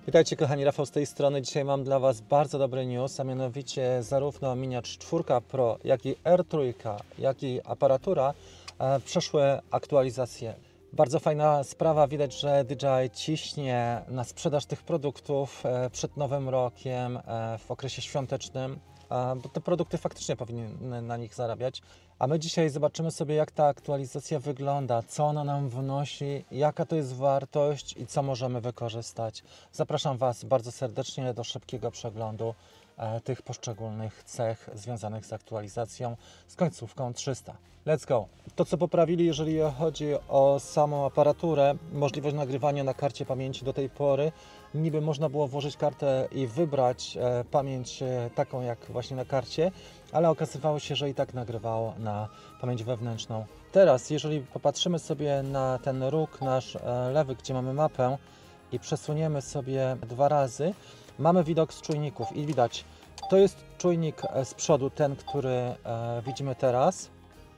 Witajcie kochani, Rafał z tej strony. Dzisiaj mam dla Was bardzo dobry news, a mianowicie zarówno Mini 4 Pro, jak i R3, jak i aparatura przeszły aktualizację. Bardzo fajna sprawa, widać, że DJI ciśnie na sprzedaż tych produktów przed Nowym Rokiem, w okresie świątecznym, bo te produkty faktycznie powinny na nich zarabiać. A my dzisiaj zobaczymy sobie, jak ta aktualizacja wygląda, co ona nam wnosi, jaka to jest wartość i co możemy wykorzystać. Zapraszam Was bardzo serdecznie do szybkiego przeglądu tych poszczególnych cech związanych z aktualizacją z końcówką 300. Let's go! To, co poprawili, jeżeli chodzi o samą aparaturę, możliwość nagrywania na karcie pamięci do tej pory. Niby można było włożyć kartę i wybrać pamięć taką jak właśnie na karcie, ale okazywało się, że i tak nagrywało na pamięć wewnętrzną. Teraz, jeżeli popatrzymy sobie na ten róg nasz lewy, gdzie mamy mapę i przesuniemy sobie 2 razy, mamy widok z czujników i widać, to jest czujnik z przodu, ten, który widzimy teraz.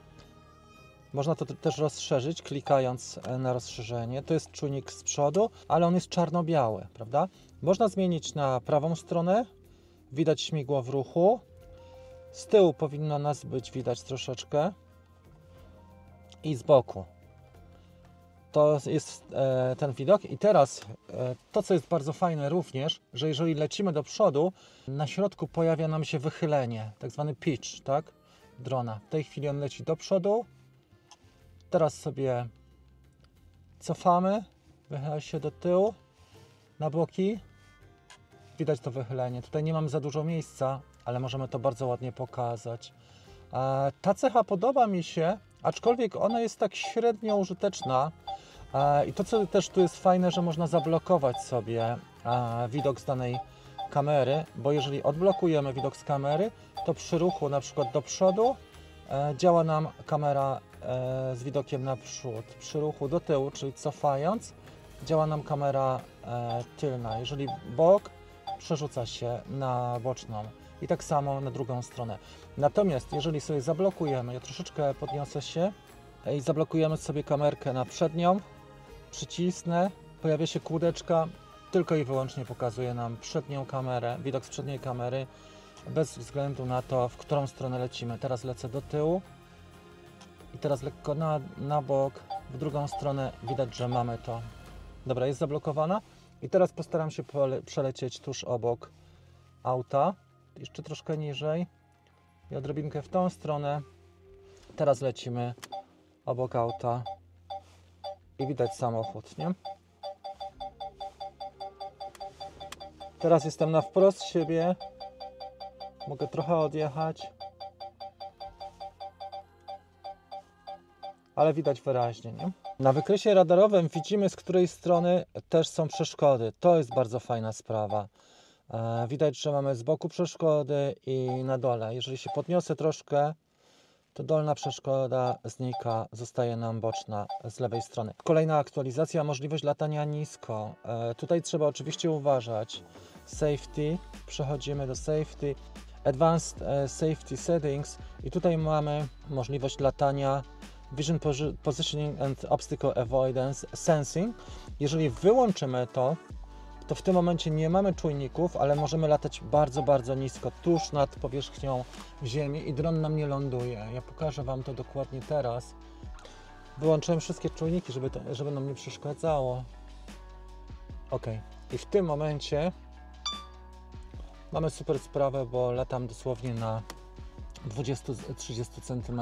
Można to też rozszerzyć, klikając na rozszerzenie. To jest czujnik z przodu, ale on jest czarno-biały, prawda? Można zmienić na prawą stronę. Widać śmigło w ruchu. Z tyłu powinno nas być widać troszeczkę. I z boku. To jest ten widok. I teraz to, co jest bardzo fajne również, że jeżeli lecimy do przodu, na środku pojawia nam się wychylenie, tak zwany pitch, tak? Drona. W tej chwili on leci do przodu. Teraz sobie cofamy, wychyla się do tyłu, na boki. Widać to wychylenie. Tutaj nie mam za dużo miejsca, ale możemy to bardzo ładnie pokazać. Ta cecha podoba mi się, aczkolwiek ona jest tak średnio użyteczna. I to, co też tu jest fajne, że można zablokować sobie widok z danej kamery, bo jeżeli odblokujemy widok z kamery, to przy ruchu na przykład do przodu działa nam kamera z widokiem naprzód. Przy ruchu do tyłu, czyli cofając, działa nam kamera tylna. Jeżeli bok, przerzuca się na boczną. I tak samo na drugą stronę. Natomiast jeżeli sobie zablokujemy, ja troszeczkę podniosę się i zablokujemy sobie kamerkę na przednią, przycisnę, pojawia się kółeczka, tylko i wyłącznie pokazuje nam przednią kamerę, widok z przedniej kamery, bez względu na to, w którą stronę lecimy. Teraz lecę do tyłu i teraz lekko na bok, w drugą stronę, widać, że mamy to. Dobra, jest zablokowana i teraz postaram się przelecieć tuż obok auta, jeszcze troszkę niżej i odrobinkę w tą stronę. Teraz lecimy obok auta i widać samochód, nie? Teraz jestem na wprost siebie. Mogę trochę odjechać, ale widać wyraźnie, nie? Na wykresie radarowym widzimy, z której strony też są przeszkody. To jest bardzo fajna sprawa. Widać, że mamy z boku przeszkody i na dole. Jeżeli się podniosę troszkę, to dolna przeszkoda znika, zostaje nam boczna z lewej strony. Kolejna aktualizacja, możliwość latania nisko. Tutaj trzeba oczywiście uważać. Safety, przechodzimy do Safety. Advanced Safety Settings i tutaj mamy możliwość latania Vision Positioning and Obstacle Avoidance Sensing. Jeżeli wyłączymy to, to w tym momencie nie mamy czujników, ale możemy latać bardzo, bardzo nisko, tuż nad powierzchnią ziemi i dron nam nie ląduje. Ja pokażę Wam to dokładnie teraz. Wyłączyłem wszystkie czujniki, żeby nam nie przeszkadzało. Ok. I w tym momencie mamy super sprawę, bo latam dosłownie na 20-30 cm.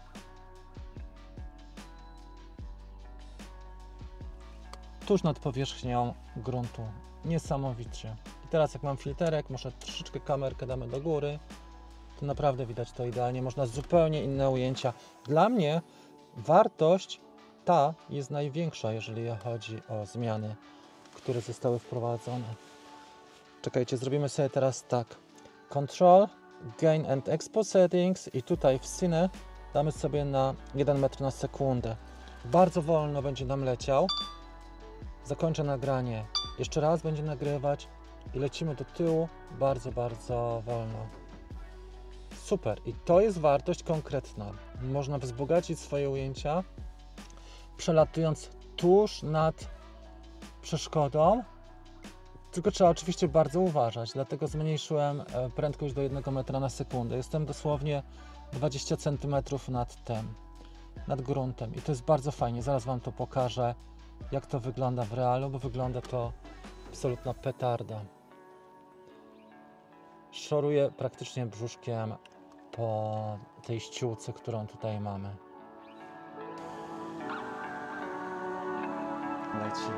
Tuż nad powierzchnią gruntu. Niesamowicie. I teraz jak mam filterek, może troszeczkę kamerkę damy do góry, to naprawdę widać to idealnie. Można zupełnie inne ujęcia. Dla mnie wartość ta jest największa, jeżeli chodzi o zmiany, które zostały wprowadzone. Czekajcie, zrobimy sobie teraz tak. Control, Gain and Expo Settings i tutaj w Cine damy sobie na 1 metr na sekundę. Bardzo wolno będzie nam leciał. Zakończę nagranie. Jeszcze raz będzie nagrywać i lecimy do tyłu bardzo, bardzo wolno. Super. I to jest wartość konkretna. Można wzbogacić swoje ujęcia, przelatując tuż nad przeszkodą Tylko trzeba oczywiście bardzo uważać, dlatego zmniejszyłem prędkość do 1 metra na sekundę. Jestem dosłownie 20 cm nad gruntem i to jest bardzo fajnie. Zaraz Wam to pokażę, jak to wygląda w realu, bo wygląda to absolutna petarda. Szoruję praktycznie brzuszkiem po tej ściółce, którą tutaj mamy. Leci.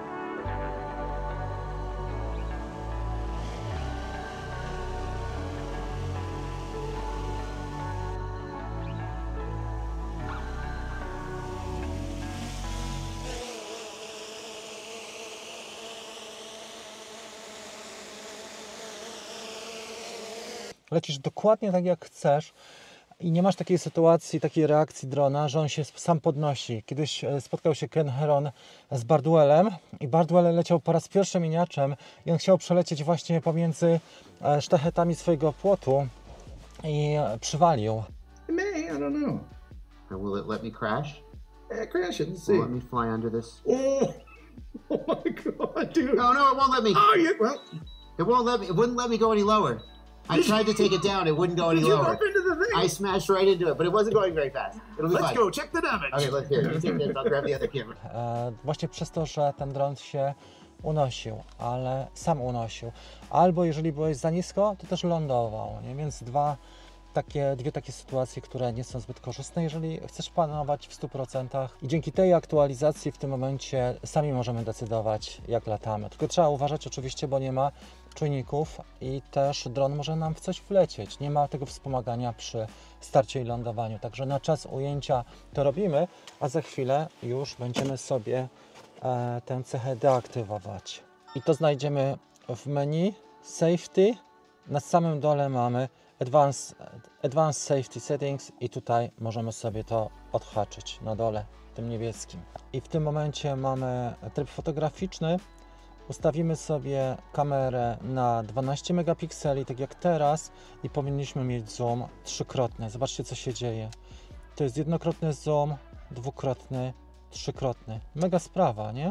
Lecisz dokładnie tak jak chcesz i nie masz takiej sytuacji, takiej reakcji drona, że on się sam podnosi. Kiedyś spotkał się Ken Heron z Bardwellem i Bardwell leciał po raz pierwszy miniaczem i on chciał przelecieć właśnie pomiędzy sztachetami swojego płotu i przywalił. It may, I don't know. Or will it let me crash? Crash it and Will see. it let me fly under this? Oh my god, dude. No, no, it won't let me. Oh, yeah, well, It won't let me. It wouldn't let me go any lower. I tried to take it down. It wouldn't go any did you lower. bump into the thing? I smashed right into it, but it wasn't going very fast. It'll be Let's fine. go, check the damage. Okay, look here. You take this. I'll grab the other camera. Właśnie przez to, że ten dron się unosił, ale sam unosił. Albo jeżeli byłeś za nisko, to też lądował, nie? Więc dwie takie sytuacje, które nie są zbyt korzystne, jeżeli chcesz panować w 100% i dzięki tej aktualizacji w tym momencie sami możemy decydować, jak latamy. Tylko trzeba uważać oczywiście, bo nie ma czujników i też dron może nam w coś wlecieć. Nie ma tego wspomagania przy starcie i lądowaniu. Także na czas ujęcia to robimy, a za chwilę już będziemy sobie tę cechę deaktywować. I to znajdziemy w menu Safety. Na samym dole mamy Advanced Safety Settings i tutaj możemy sobie to odhaczyć na dole, tym niebieskim. I w tym momencie mamy tryb fotograficzny. Ustawimy sobie kamerę na 12 megapikseli, tak jak teraz, i powinniśmy mieć zoom trzykrotny. Zobaczcie, co się dzieje. To jest jednokrotny zoom, dwukrotny, trzykrotny. Mega sprawa, nie?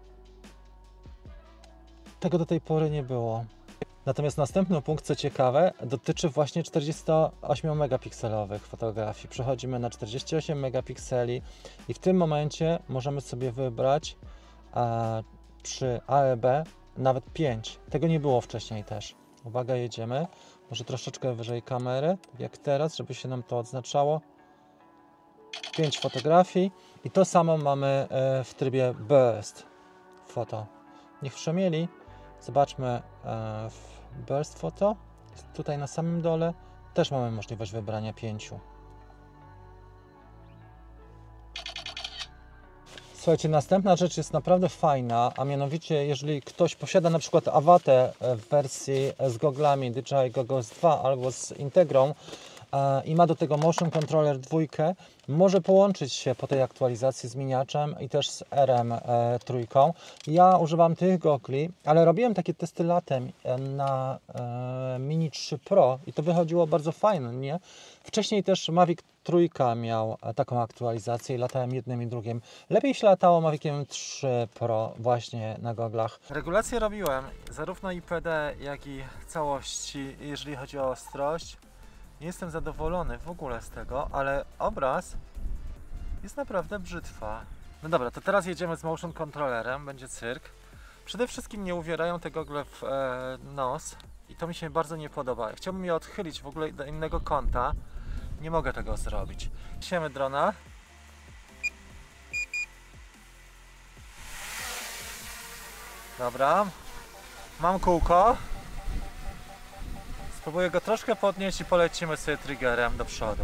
Tego do tej pory nie było. Natomiast następny punkt, co ciekawe, dotyczy właśnie 48 megapikselowych fotografii. Przechodzimy na 48 megapikseli i w tym momencie możemy sobie wybrać przy AEB nawet 5. Tego nie było wcześniej też. Uwaga, jedziemy. Może troszeczkę wyżej kamery, tak jak teraz, żeby się nam to odznaczało. 5 fotografii i to samo mamy w trybie Burst Photo. Niech przemieli. Zobaczmy w Burst Photo. Tutaj na samym dole też mamy możliwość wybrania 5. Słuchajcie, następna rzecz jest naprawdę fajna, a mianowicie jeżeli ktoś posiada na przykład Avatę w wersji z goglami DJI Goggles 2 albo z Integrą i ma do tego Motion Controller 2, może połączyć się po tej aktualizacji z miniaczem i też z RM3. Ja używam tych gogli, ale robiłem takie testy latem na Mini 3 Pro i to wychodziło bardzo fajnie. Wcześniej też Mavic 3 miał taką aktualizację i latałem jednym i drugim. Lepiej się latało Maviciem 3 Pro właśnie na goglach. Regulację robiłem zarówno IPD, jak i całości, jeżeli chodzi o ostrość. Nie jestem zadowolony w ogóle z tego, ale obraz jest naprawdę brzytwa. No dobra, to teraz jedziemy z motion controllerem, będzie cyrk. Przede wszystkim nie uwierają te gogle w nos i to mi się bardzo nie podoba. Chciałbym je odchylić w ogóle do innego kąta. Nie mogę tego zrobić. Siemy drona. Dobra, mam kółko. Spróbuję go troszkę podnieść i polecimy sobie triggerem do przodu.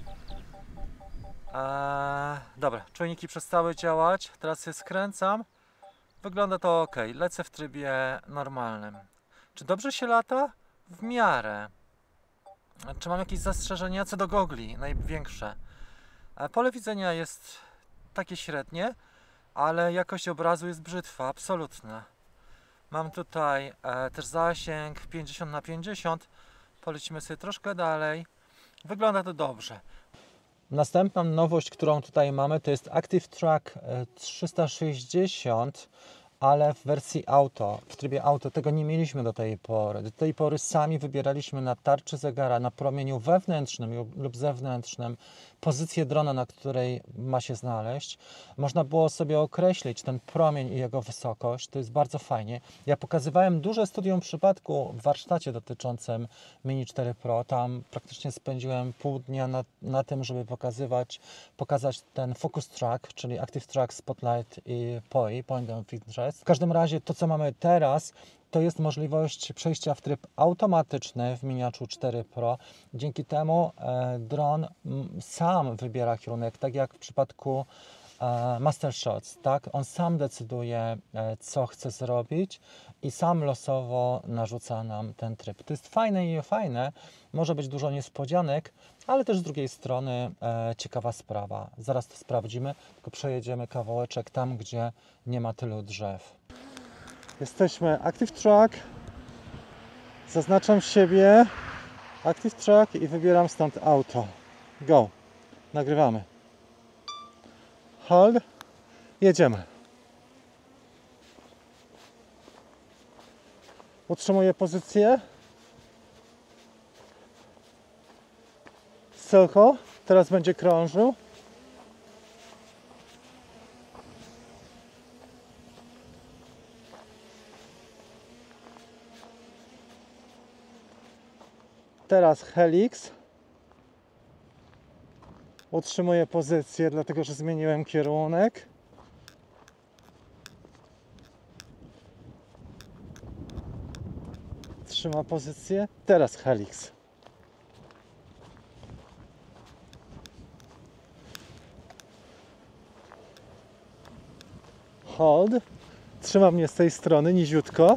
Dobra, czujniki przestały działać. Teraz je skręcam. Wygląda to ok. Lecę w trybie normalnym. Czy dobrze się lata? W miarę. Czy mam jakieś zastrzeżenia co do gogli? Największe. Pole widzenia jest takie średnie, ale jakość obrazu jest brzytwa, absolutna. Mam tutaj też zasięg 50×50. Polecimy sobie troszkę dalej. Wygląda to dobrze. Następna nowość, którą tutaj mamy, to jest Active Track 360 ale w wersji auto, w trybie auto tego nie mieliśmy do tej pory. Do tej pory sami wybieraliśmy na tarczy zegara, na promieniu wewnętrznym lub zewnętrznym pozycję drona, na której ma się znaleźć. Można było sobie określić ten promień i jego wysokość. To jest bardzo fajnie. Ja pokazywałem duże studium przypadku w warsztacie dotyczącym Mini 4 Pro. Tam praktycznie spędziłem pół dnia na tym, żeby pokazać ten focus track, czyli Active Track, Spotlight i POI, Point of Interest. W każdym razie to, co mamy teraz, to jest możliwość przejścia w tryb automatyczny w Mini 4 Pro. Dzięki temu dron sam wybiera kierunek, tak jak w przypadku Master Shots, tak? On sam decyduje, co chce zrobić i sam losowo narzuca nam ten tryb. To jest fajne i niefajne, może być dużo niespodzianek, ale też z drugiej strony ciekawa sprawa. Zaraz to sprawdzimy, tylko przejedziemy kawałeczek tam, gdzie nie ma tylu drzew. Jesteśmy Active Track, zaznaczam siebie, Active Track i wybieram stąd auto. Go, nagrywamy. Hold, jedziemy. Utrzymuję pozycję. Circle, teraz będzie krążył. Teraz helix. Utrzymuję pozycję, dlatego że zmieniłem kierunek. Trzyma pozycję. Teraz helix. Hold. Trzyma mnie z tej strony niziutko.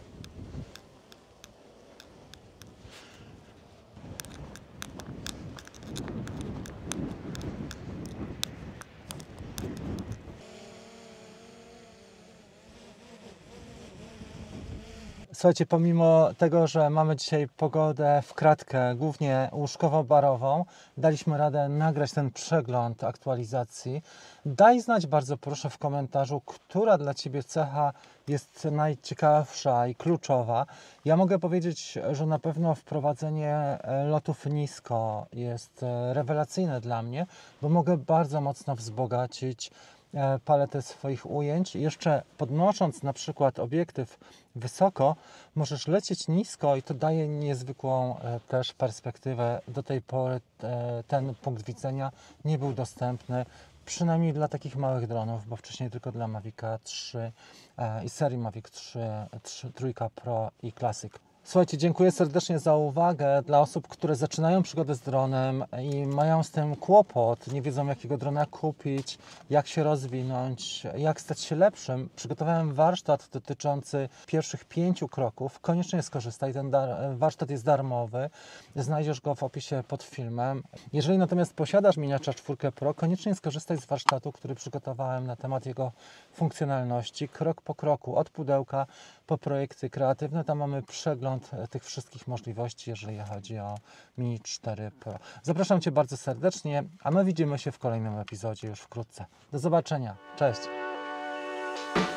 Słuchajcie, pomimo tego, że mamy dzisiaj pogodę w kratkę, głównie łóżkowo-barową, daliśmy radę nagrać ten przegląd aktualizacji. Daj znać bardzo proszę w komentarzu, która dla Ciebie cecha jest najciekawsza i kluczowa. Ja mogę powiedzieć, że na pewno wprowadzenie lotów nisko jest rewelacyjne dla mnie, bo mogę bardzo mocno wzbogacić paletę swoich ujęć. Jeszcze podnosząc na przykład obiektyw wysoko, możesz lecieć nisko i to daje niezwykłą też perspektywę. Do tej pory ten punkt widzenia nie był dostępny, przynajmniej dla takich małych dronów, bo wcześniej tylko dla Mavica 3 i serii Mavic 3 Pro i Classic. Słuchajcie, dziękuję serdecznie za uwagę. Dla osób, które zaczynają przygodę z dronem i mają z tym kłopot, nie wiedzą jakiego drona kupić, jak się rozwinąć, jak stać się lepszym, przygotowałem warsztat dotyczący pierwszych 5 kroków. Koniecznie skorzystaj, ten warsztat jest darmowy, znajdziesz go w opisie pod filmem. Jeżeli natomiast posiadasz Mini 4 Pro, koniecznie skorzystaj z warsztatu, który przygotowałem na temat jego funkcjonalności, krok po kroku, od pudełka po projekty kreatywne. Tam mamy przegląd tych wszystkich możliwości, jeżeli chodzi o Mini 4 Pro. Zapraszam Cię bardzo serdecznie, a my widzimy się w kolejnym epizodzie już wkrótce. Do zobaczenia. Cześć!